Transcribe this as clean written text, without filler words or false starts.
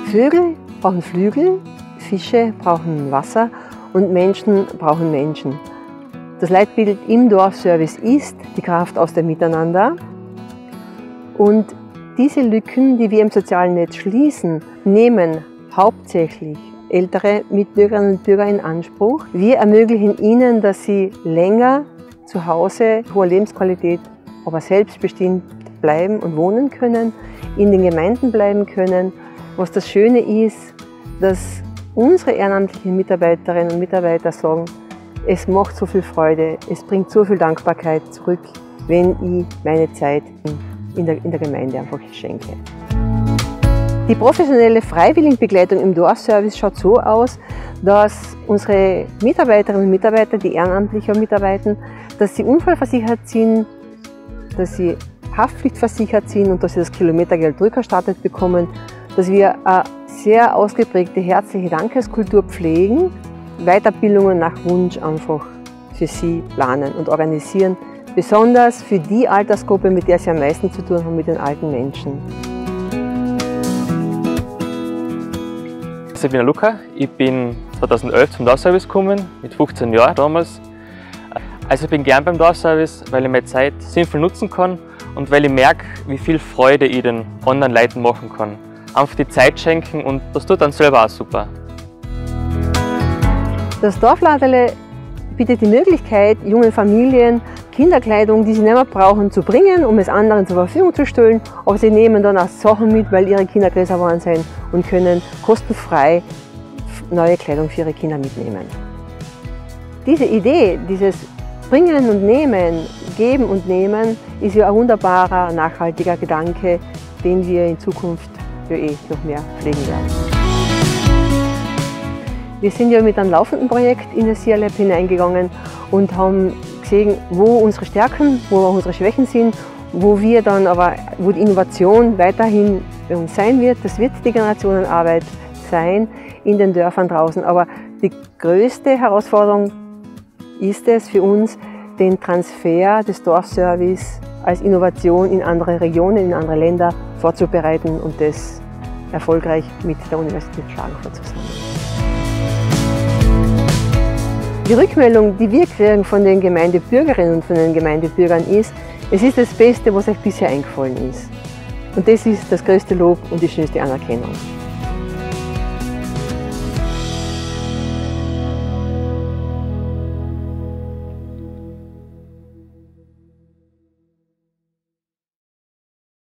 Vögel brauchen Flügel, Fische brauchen Wasser und Menschen brauchen Menschen. Das Leitbild im Dorfservice ist die Kraft aus dem Miteinander. Und diese Lücken, die wir im sozialen Netz schließen, nehmen hauptsächlich ältere Mitbürgerinnen und Bürger in Anspruch. Wir ermöglichen ihnen, dass sie länger zu Hause, hohe Lebensqualität, aber selbstbestimmt bleiben und wohnen können, in den Gemeinden bleiben können. Was das Schöne ist, dass unsere ehrenamtlichen Mitarbeiterinnen und Mitarbeiter sagen, es macht so viel Freude, es bringt so viel Dankbarkeit zurück, wenn ich meine Zeit in der Gemeinde einfach schenke. Die professionelle Freiwilligenbegleitung im Dorfservice schaut so aus, dass unsere Mitarbeiterinnen und Mitarbeiter, die ehrenamtlich mitarbeiten, dass sie unfallversichert sind, dass sie haftpflichtversichert sind und dass sie das Kilometergeld rückerstattet bekommen, dass wir eine sehr ausgeprägte herzliche Dankeskultur pflegen, Weiterbildungen nach Wunsch einfach für sie planen und organisieren, besonders für die Altersgruppe, mit der sie am meisten zu tun haben, mit den alten Menschen. Ich bin der Luca, ich bin 2011 zum Dorfservice gekommen, mit 15 Jahren damals. Also ich bin gern beim Dorfservice, weil ich meine Zeit sinnvoll nutzen kann und weil ich merke, wie viel Freude ich den anderen Leuten machen kann. Einfach die Zeit schenken und das tut dann selber auch super. Das Dorfladerle bietet die Möglichkeit, jungen Familien Kinderkleidung, die sie nicht mehr brauchen, zu bringen, um es anderen zur Verfügung zu stellen. Aber sie nehmen dann auch Sachen mit, weil ihre Kinder größer geworden sind und können kostenfrei neue Kleidung für ihre Kinder mitnehmen. Diese Idee, dieses Bringen und Nehmen, Geben und Nehmen, ist ja ein wunderbarer, nachhaltiger Gedanke, den wir in Zukunft noch mehr pflegen werden. Wir sind ja mit einem laufenden Projekt in das CLAB hineingegangen und haben gesehen, wo unsere Stärken, wo unsere Schwächen sind, wo die Innovation weiterhin bei uns sein wird. Das wird die Generationenarbeit sein in den Dörfern draußen. Aber die größte Herausforderung ist es für uns, den Transfer des Dorfservice als Innovation in andere Regionen, in andere Länder vorzubereiten und das erfolgreich mit der Universität Klagenfurt zusammen. Die Rückmeldung, die wir kriegen von den Gemeindebürgerinnen und von den Gemeindebürgern ist, es ist das Beste, was euch bisher eingefallen ist. Und das ist das größte Lob und die schönste Anerkennung.